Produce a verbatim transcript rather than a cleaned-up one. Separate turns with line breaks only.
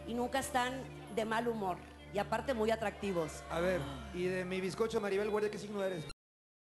y nunca están de mal humor. Y aparte muy atractivos.
A ver, y de mi bizcocho Maribel Guardia, ¿qué signo eres?